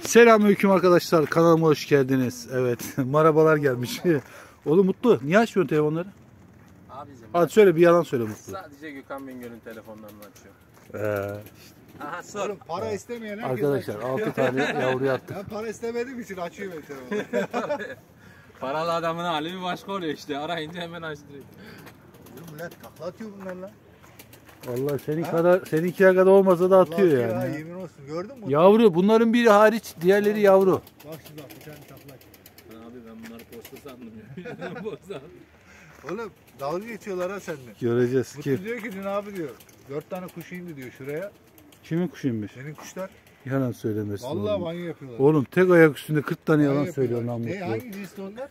Selamünaleyküm arkadaşlar, kanalıma hoş geldiniz. Evet, merhabalar gelmiş. Oğlum Mutlu, niye açmıyorsun telefonları? Abicim, Hadi söyle, bir yalan söyle Mutlu. sadece Gökhan Bingöl'ün telefonlarını açıyor. Aha sor. Oğlum para istemeyen Arkadaşlar 6 tane yavru attık. Ben para istemediğim için açıyor benim telefonu. Paralı adamın hali bir başka oluyor işte. Arayınca hemen açtırıyor. Millet takla atıyor bunlar lan. Vallahi seninkiler kadar olmasa da atıyor yani. Ha, yemin olsun, gördün mü? Yavru, bunların biri hariç, diğerleri yavru. Bak şimdi bak, bir tane takla. Abi ben bunları posta sandım ya. Posta. Oğlum dalga geçiyorlar ha seninle. Göreceğiz Mutlu ki. diyor ki dün abi diyor 4 tane kuş indi diyor şuraya. Kimin kuşuymuş? Senin kuşlar. Yalan söylemesin. Vallahi oğlum. banyo yapıyorlar. Oğlum tek ayak üstünde 40 tane yalan Banyo söylüyor lan yapıyorlar. Mutlu. Hangi cinste onlar?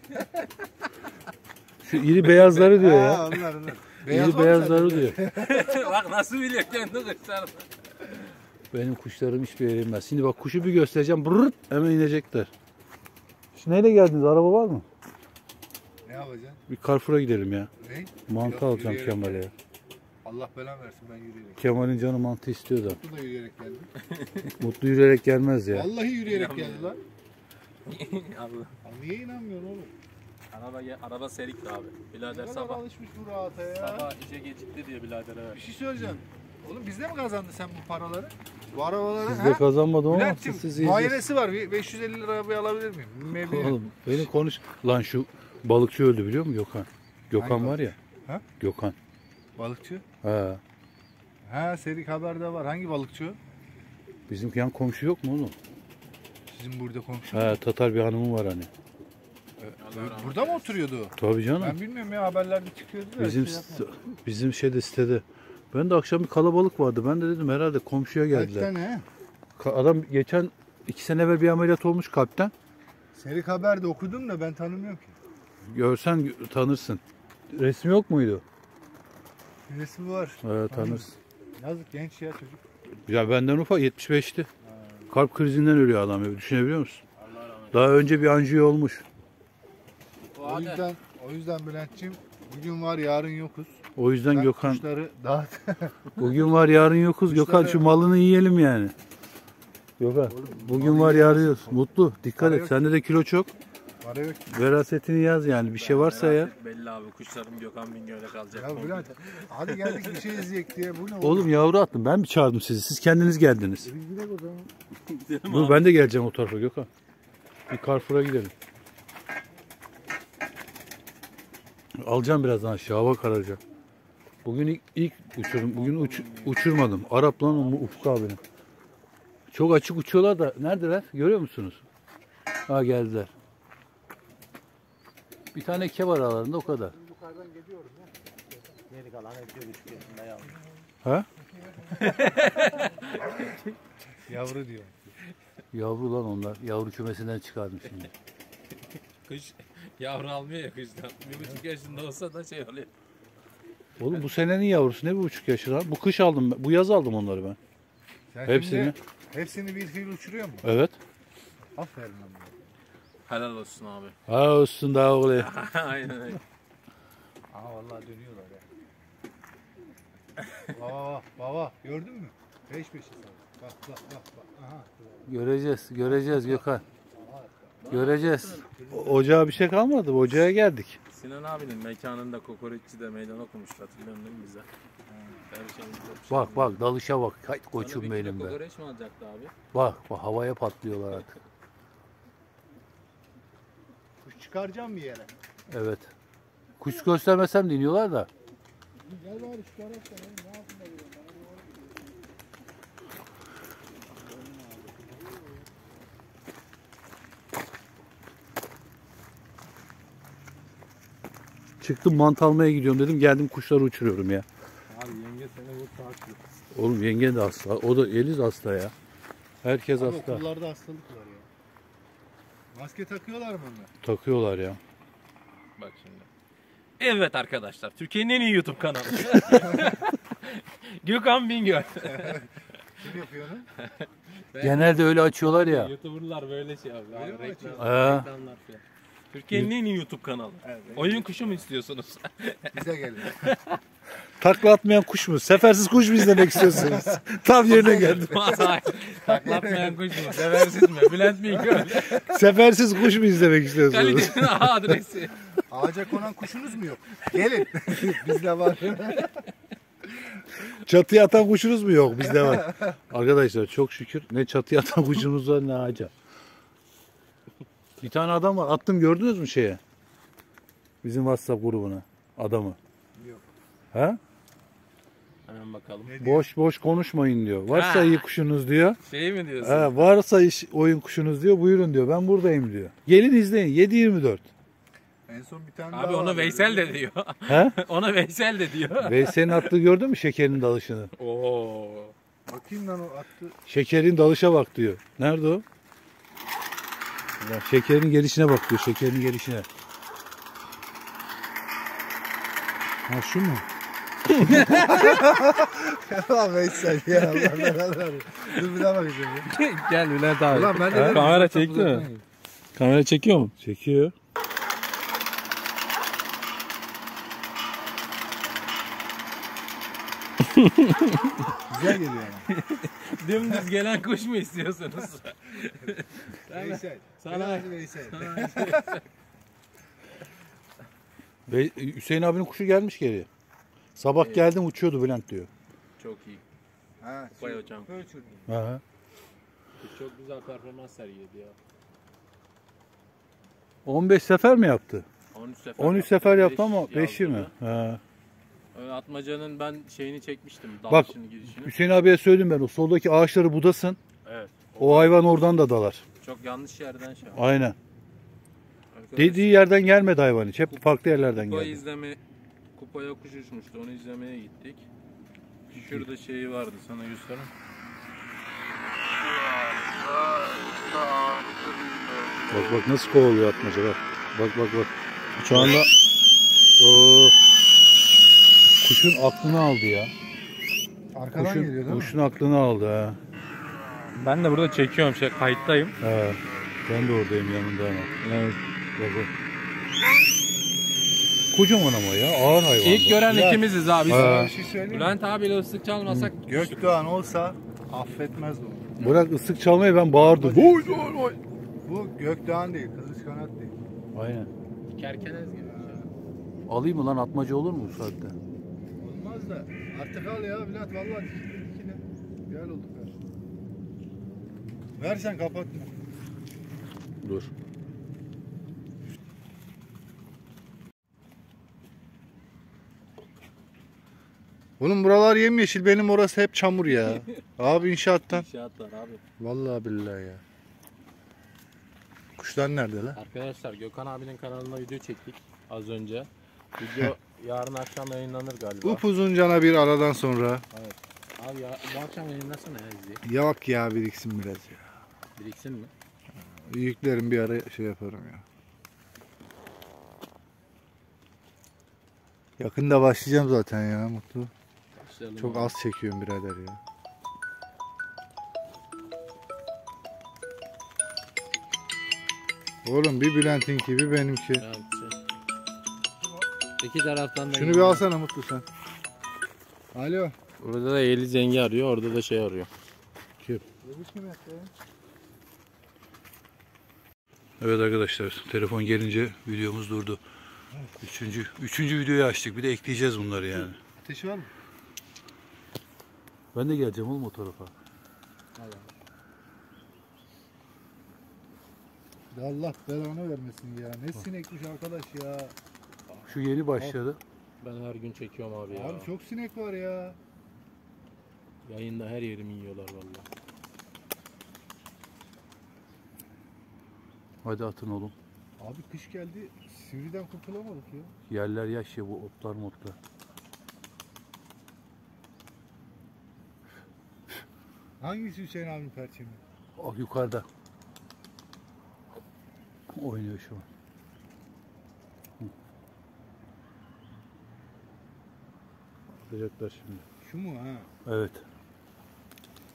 Şu iri beyazları diyor Ha, ya. onlar. İri beyazları diyor. Bak nasıl biliyor kendi kuşlarını. Benim kuşlarım hiçbir yere inmez. Şimdi bak kuşu bir göstereceğim. Brrrt, hemen inecekler. Şu neyle geldiniz? Araba var mı? Ne yapacaksın? Bir Carrefour'a gidelim ya. Ne? Mantı Yok, alacağım yürüyerek Kemal'e. Ya. Allah belanı versin, ben yürüyerek. Kemal'in canı mantı istiyor da. Mutlu da yürüyerek geldi. Mutlu yürüyerek gelmez ya. Vallahi yürüyerek geldi lan. Allah. Niye inanmıyorsun oğlum? Araba serikti abi. Ne Birader kadar sabah alışmış bu rahata ya. sabah işe gecikti diye birader Bir şey söyleyeceğim. Oğlum bizde mi kazandın sen bu paraları? Bu arabaları Siz de kazanmadım ama Bülent'cim, siz yiyeceksiniz. muayenesi var. 550 lira arabayı alabilir miyim? Oğlum beni konuş. Lan şu balıkçı öldü biliyor musun Gökhan? Gökhan Hangi var ya. Ha? Gökhan. Balıkçı. Ha. Ha, Serik Haber'de var. Hangi balıkçı o? Bizim yan komşu yok mu oğlum? Sizin burada komşu. Ha, Tatar bir hanımı var hani. Burada mı oturuyordu o? Tabii canım. Ben bilmiyorum ya, haberlerde çıkıyordu da. Bizim şeyde sitede. Ben de akşam bir kalabalık vardı. Ben de dedim herhalde komşuya geldiler. Kaç tane he? Adam geçen 2 sene evvel bir ameliyat olmuş kalpten. Serik Haber'de okudum da ben tanımıyorum ki. Görsen tanırsın. Resmi yok muydu? Resmi var. Evet, tanırsın. Yazık, genç ya çocuk. Ya benden ufak 75'ti. Kalp krizinden ölüyor adam ya. Düşünebiliyor musun? Daha önce bir anjiyo olmuş. O yüzden Bülent'ciğim, bugün var yarın yokuz. O yüzden Sen Gökhan kuşları dağıt. bugün var yarın yokuz. Gökhan şu malını yiyelim yani. Gökhan bugün var yarın yok. Mutlu dikkat et. Sende de kilo çok. Para yok. Verasetini yaz yani. Bir şey varsa ya. Belli abi, kuşlarım Gökhan Bingöl'de kalacak. Ya Bülent, hadi geldik bir şey izleyek diye. Bu ne Oğlum yavru attım. Ben mi çağırdım sizi? Siz kendiniz geldiniz. Biz gidelim o zaman. Dur ben de geleceğim o tarafa Gökhan. Bir Carrefour'a gidelim. Alacağım birazdan aşağı. Hava kararacak. Bugün ilk uçurum. Bugün uçurmadım. Arap lan o Ufuk abinin. Çok açık uçuyorlar da. Neredeler? Görüyor musunuz? Ha, geldiler. Bir tane ke var aralarında, o kadar. Yukarıdan geliyorum ya. Geri kalan hep 1,5 yaşında yavru. Ha? Yavru diyor. Yavru lan onlar. Yavru kümesinden çıkardım şimdi. Kış yavru almıyor ya kıştan. 1,5 yaşında olsa da şey oluyor. Oğlum bu senenin yavrusu ne 1,5 yaşı lan? Bu kış aldım ben. Bu yaz aldım onları ben. Sen Hepsini. şimdi hepsini bir fiil uçuruyor mu? Evet. Aferin lan. Helal olsun abi. Ha olsun daha oğlu. Aynen öyle. Aha vallahi dönüyorlar ya. Baba gördün mü? Peş peşe sağ. Bak. Aha. Göreceğiz Gökhan. Göreceğiz. Ocağa bir şey kalmadı. Ocağa geldik. Sinan abinin mekanında kokoreççide meydan okumuştu, hatırlıyorsun değil mi bize? Bak dalışa bak. Hayt koçum benim be. Kokoreç mi alacaktı abi? Bak havaya patlıyorlar artık. Kuş çıkaracağım bir yere. Evet. Kuş göstermesem de iniyorlar da. Gel bari çıkarırsan ne yapayım ben? Çıktım mantı almaya gidiyorum dedim. Geldim kuşları uçuruyorum ya. Abi yenge seni bu takip. Oğlum yenge de hasta. O da Eliz hasta ya. Herkes Abi hasta. okullarda hastalık var ya. Maske takıyorlar mı onlar? Takıyorlar ya. Bak şimdi. Evet arkadaşlar, Türkiye'nin en iyi YouTube kanalı. Gökhan Bingöl. Kim yapıyor onu? Genelde öyle açıyorlar ya. YouTuber'lar böyle şey abi. Öyle mi Reklamlar açıyor? falan. Türkiye'nin en iyi YouTube kanalı. Evet. Oyun kuşu mu istiyorsunuz? Bize gelin. Takla atmayan kuş mu? Sefersiz kuş mu izlemek istiyorsunuz? Tam yerine geldi. Taklatmayan kuş mu? Seversiz mi? Bülent Bingöl. Sefersiz kuş mu izlemek istiyorsunuz? Kalitenin adresi. Ağaca konan kuşunuz mu yok? Gelin. Bizde var. Çatıya atan kuşunuz mu yok? Bizde var. Arkadaşlar çok şükür ne çatıya atan kuşumuz var ne ağaca. Bir tane adam var. Attım gördünüz mü şeye? Bizim WhatsApp grubuna. Adamı. Yok. Ha? Hemen bakalım. Boş boş konuşmayın diyor. Varsa Ha. iyi kuşunuz diyor. Şey mi diyorsun? Ha, varsa oyun kuşunuz diyor. Buyurun diyor. Ben buradayım diyor. Gelin izleyin. 7-24. En son bir tane Abi daha onu vardı. Veysel de diyor. Ha? Ona Veysel de diyor. Veysel'in attığı gördün mü şekerin dalışını? Oo. Bakayım lan o attı. Şekerin dalışa bak diyor. Nerede o? Ya şekerin gelişine bak diyor. Şekerin gelişine. Ha şu mu? Ya Veysel ya. Allah. Dur bir daha bakacağım ya. Gel Bülent abi. Ulan ben de Kamera çekti mi? Kamera çekiyor mu? Çekiyor. Güzel geliyor ama. Dümdüz gelen kuş mu istiyorsunuz? Veysel. Sana- Helal Veysel. Ve Hüseyin abinin kuşu gelmiş geri. Sabah geldim uçuyordu Bülent diyor. Çok iyi. Ha, Vay hocam. Böyle çözdüm. Ha. Kuş çok güzel performans sergiledi ya. 15 sefer mi yaptı? 13 sefer 13 sefer yaptı Beş ama 5'i mi? yazdı. Ha. Atmaca'nın ben şeyini çekmiştim. Bak Dalışını girişini. Hüseyin abiye söyledim ben o soldaki ağaçları budasın. Evet. O hayvan oradan da dalar. Çok yanlış yerden şey yaptı. Aynen. Arkadaş, Dediği yerden gelmedi hayvan hiç. Hep farklı yerlerden kupa geldi. kupaya kuş uçmuştu. Onu izlemeye gittik. Şurada şeyi vardı. Sana göstereyim. Bak bak nasıl kovalıyor atmaca bak. Bak. Şu anda o kuşun aklını aldı ya. Arkadan geliyor değil mi? Kuşun aklını aldı ha. Ben de burada çekiyorum. Kayıttayım. He. Ben de oradayım yanında ama. Evet. Bak. Kocaman ama ya ağır hayvan. İlk gören Ya. ikimiziz abi. Ha. Bir şey söyleyeyim mi? Bülent abiyle ıslık çalmasak. Gökdoğan olsa affetmez bu. Bırak ıslık çalmayı ben bağırdım. Oy oy oy. Bu Gökdoğan değil, Kızılç Kanat değil. Aynen. Kerkenez gibi. Alayım mı lan atmaca olur mu bu saatte? Olmaz da artık al ya Bülent vallahi dikine. Gel olduk ver. Ver sen kapatma. Dur. Oğlum buralar yemyeşil, benim orası hep çamur ya. Abi inşaattan. İnşaatlar abi. Vallahi billahi ya. Kuşlar nerede lan? Arkadaşlar Gökhan abinin kanalına video çektik az önce. Video yarın akşam yayınlanır galiba. Upuzun cana bir aradan sonra. Abi ya, bu akşam yayınlasana ya izleyi. Yok ya biriksin biraz ya. Biriksin mi? Yüklerim bir ara şey yaparım ya. Yakında başlayacağım zaten ya Mutlu. Başlayalım Çok abi. az çekiyorum birader ya. Oğlum bir Bülent'inki bir benimki. Evet, İki taraftan da. Şunu bir alsana Mutlu sen. Alo. Burada da Yeliz Zengi arıyor, orada da şey arıyor. Evet arkadaşlar telefon gelince videomuz durdu. Üçüncü videoyu açtık. Bir de ekleyeceğiz bunları yani. Ateşi var mı? Ben de geleceğim oğlum o tarafa. Allah belanı vermesin ya. Ne sinekmiş arkadaş ya. Şu yeni başladı. Ben her gün çekiyorum abi ya. Abi çok sinek var ya. Yayında her yerimi yiyorlar vallahi. Hadi atın oğlum. Abi kış geldi. Sivriden kurtulamadık ya. Yerler yaş ya bu otlar motlar. Hangisi Hüseyin abinin perçemi? Ah yukarıda. Oynuyor şu an. Atacaklar şimdi. Şu mu ha? Evet.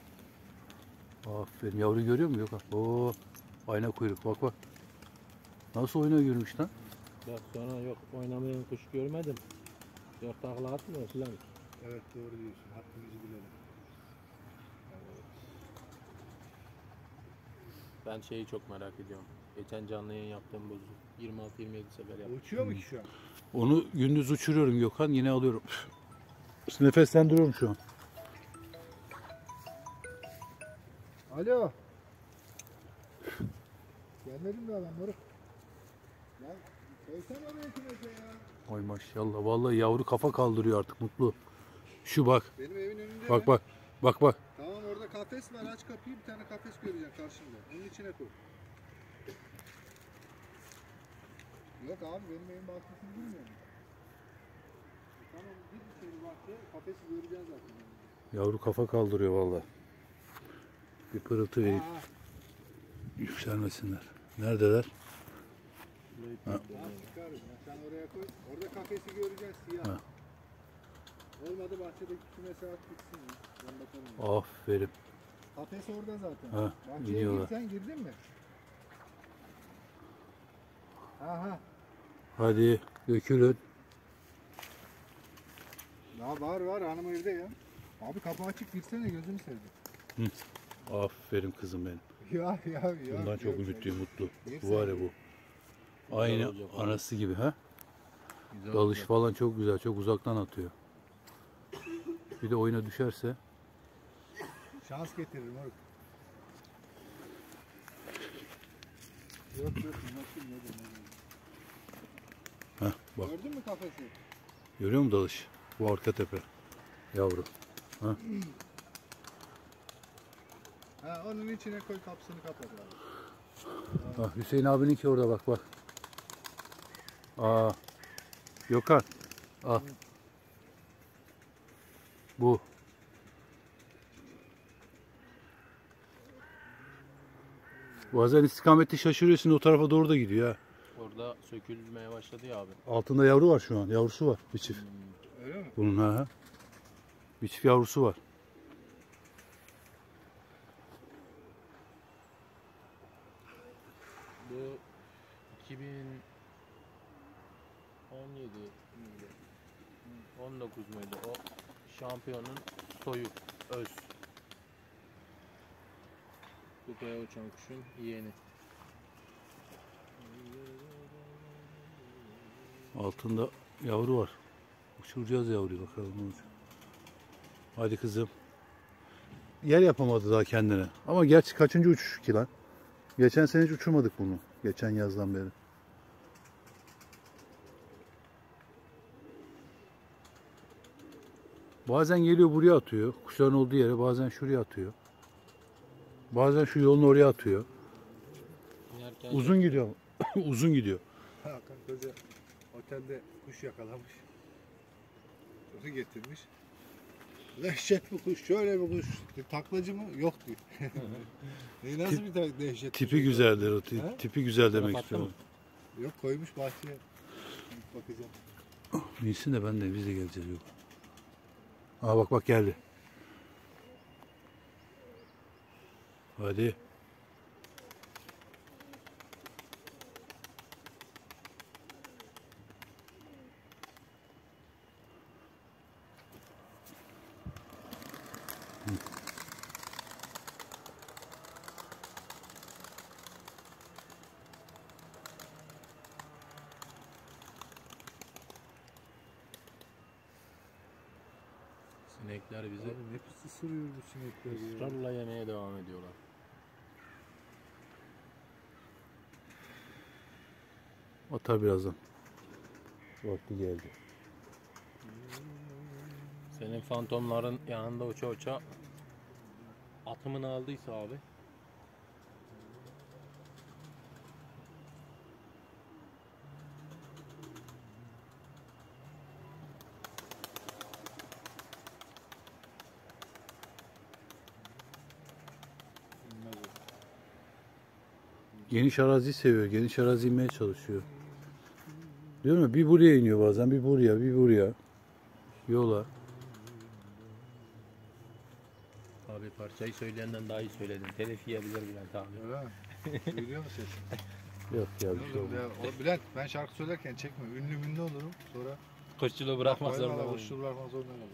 Aferin. Yavru görüyor musun? Yok. Oo. Ayna kuyruk. Bak bak. Nasıl oyuna girmiş lan? Bak sonra yok oynamayan kuş görmedim. Yok takla atmıyor filan. Evet doğru diyorsun. Hakkımızı bilelim. Ben şeyi çok merak ediyorum. Geçen canlı yayın yaptığım bozu. 26-27 sefer yaptım. Uçuyor mu ki şu an? Onu gündüz uçuruyorum Gökhan, yine alıyorum. Nefeslendiriyorum şu an. Alo. Gelmedin daha ben moruk. Ya koysana oraya kümese ya. Oy maşallah, vallahi yavru kafa kaldırıyor artık, mutlu. Şu bak, Benim evin önünde bak mi? bak, bak bak. Tamam orada kafes var, aç kapıyı, bir tane kafes göreceksin karşında. Onun içine koy. Yok abi benim evin bahçesini bilmiyor musun? Tamam gir içeri bahçeye, kafesi göreceksin zaten. Yavru kafa kaldırıyor vallahi. Bir pırıltı vereyim, Ha, yükselmesinler. Neredeler? ya çıkarım ya, sen oraya koy. Orada kafesi göreceksin siyah. Ha. Olmadı bahçedeki kümese at gitsin ya. Ben bakarım. Aferin. Kafes orada zaten. Ha, Bahçeye iniyorlar. girsen girdin mi? Aha. Hadi dökülün. Ya var hanım evde ya. Abi kapı açık girsene gözünü sevdim. Aferin kızım benim. Ya. Bundan çok ümitliyim, mutlu. Bir Bu var ya bu. Aynı olacak abi. anası gibi ha. Güzel Dalış falan çok güzel, çok uzaktan atıyor. Bir de oyuna düşerse Şans getirir moruk. Yok nasıl nedir. heh, bak Gördün mü kafesi? görüyor musun dalış? Bu arka tepe yavru. Ha onun içine koy kapısını kapat abi. Ah, Hüseyin abininki orada bak bak. Aa, Gökhan. Al. Bu. Bazen istikameti şaşırıyorsun, o tarafa doğru da gidiyor ha. Orada sökülmeye başladı ya abi. Altında yavru var şu an. Yavrusu var. Bir çift. Öyle mi? Bunun ha. Bir çift yavrusu var. Bu 2017 miydi? 19 muydu? O şampiyonun soyu öz. Kupaya uçan kuşun yeğeni. Altında yavru var. Uçuracağız yavruyu, bakalım ne olacak. Hadi kızım. Yer yapamadı daha kendine. Ama gerçi kaçıncı uçuş ki lan? Geçen sene hiç uçurmadık bunu. Geçen yazdan beri. Bazen geliyor buraya atıyor. Kuşların olduğu yere, bazen şuraya atıyor. Bazen şu yolun oraya atıyor. İnerken Uzun gidiyor. Uzun gidiyor. Hakan Koca otelde kuş yakalamış. Onu getirmiş. Dehşet bu kuş, şöyle bir kuş. Taklacı mı? Yok diyor. Nasıl bir dehşet? Tipi güzeldir o. Ha? Tipi güzel demek Attı mı? istiyorum. Yok koymuş bahçeye. Gidip bakacağım. Bilsin de biz de geleceğiz yok. Aa bak bak geldi. Hadi. sinekler bizi Abi ne pis ısırıyor bu sinekler ya. ısrarla yemeye devam ediyorlar. Atar birazdan. Vakti geldi. Senin fantomların yanında uça uça atımını aldıysa abi. Geniş arazi seviyor. Geniş arazi inmeye çalışıyor. Değil mi? Bir buraya iniyor bazen. Bir buraya, bir buraya. Yola. Abi parçayı söyleyenden daha iyi söyledim. Telif yiyebilir Bülent abi. Öyle mi? Duyuyor musun sesini? Yok ya bir şey Oğlum olmaz. ya, o Bülent ben şarkı söylerken çekme. Ünlü olurum. Sonra Koççuluğu bırakmak koymadan zorunda kaldım. uçlu bırakmak zorunda kalırım.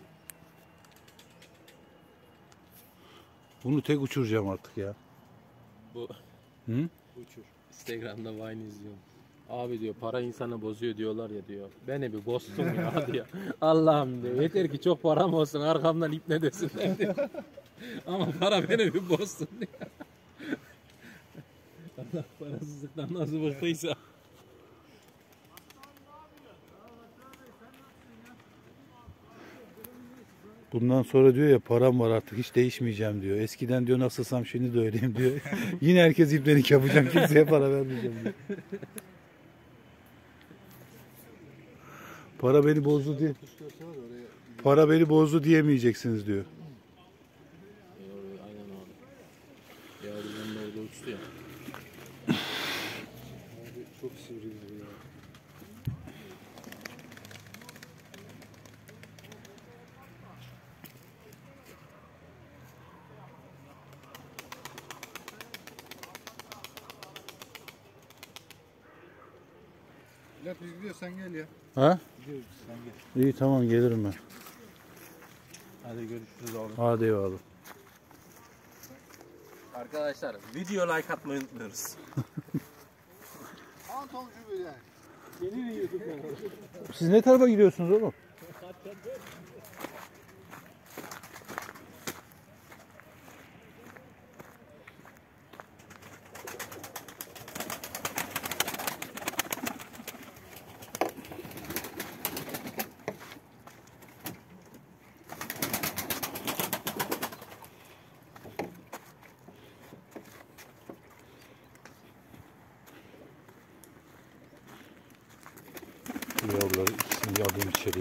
Bunu tek uçuracağım artık ya. Bu Hı? Uçur. Instagram'da Vine izliyorum. Abi diyor para insanı bozuyor diyorlar ya diyor. Beni bir bozsun ya diyor. Allah'ım diyor. Yeter ki çok param olsun arkamdan ipne desinler diyor. Ama para beni bir bozsun diyor. Allah parasızlıktan nasıl bıktıysa. Bundan sonra diyor ya param var artık hiç değişmeyeceğim diyor. Eskiden diyor nasılsam şimdi de öyleyim diyor. Yine herkes iplenik yapacağım kimseye para vermeyeceğim diyor. Para beni bozdu diye. Para beni bozdu diyemeyeceksiniz diyor. Aynen öyle. Ya bizim de orada uçtu ya. Abi çok sivri gibi ya. Bülent biz gidiyoruz sen gel ya. Ha? Gidiyoruz sen gel. İyi tamam gelirim ben. Hadi görüşürüz abi. Hadi eyvallah. Arkadaşlar video like atmayı unutmuyoruz. Antoncu Bülent. Siz ne tarafa gidiyorsunuz oğlum? Bu yavruları ikisini bir alayım içeriye.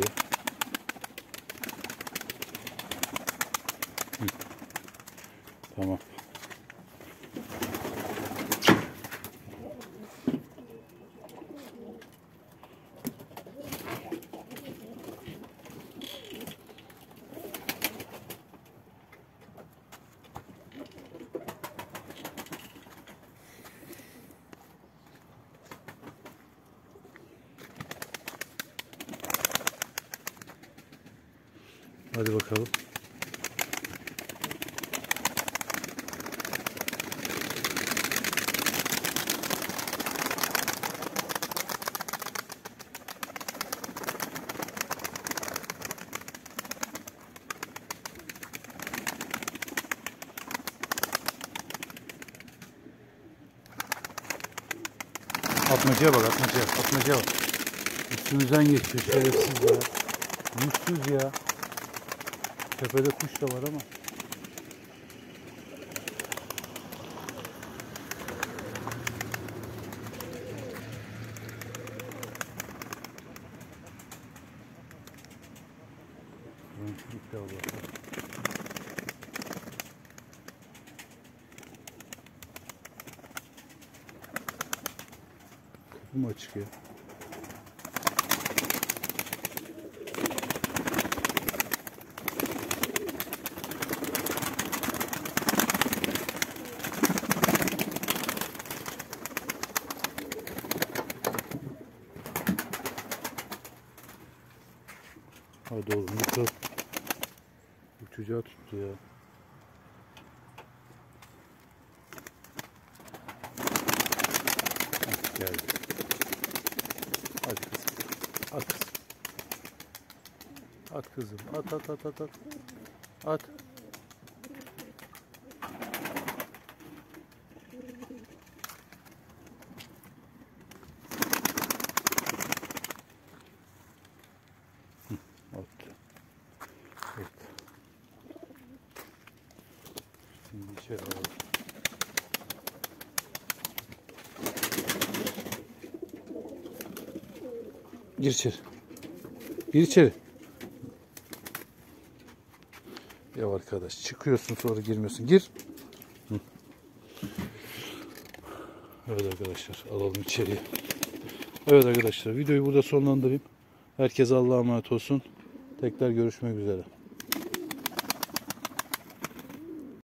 Hı. Tamam. Hadi bakalım. Atmacaya bak, atmacaya bak. Üstümüzden geçiyor şerefsiz ya. Yüzsüz ya. Tepede kuş da var ama. Renklilik de var. Kapı mı açık ya? Hadi oğlum yukarı. Uçacağı tuttu ya. Heh, geldi. Hadi kızım. At kızım. At kızım. At. At. Attı. Evet. Şimdi içeri alalım. Gir içeri. Gir içeri. Ya arkadaş çıkıyorsun sonra girmiyorsun. Gir. Hı. Evet arkadaşlar alalım içeriye. Evet arkadaşlar videoyu burada sonlandırayım. Herkese Allah'a emanet olsun. Tekrar görüşmek üzere.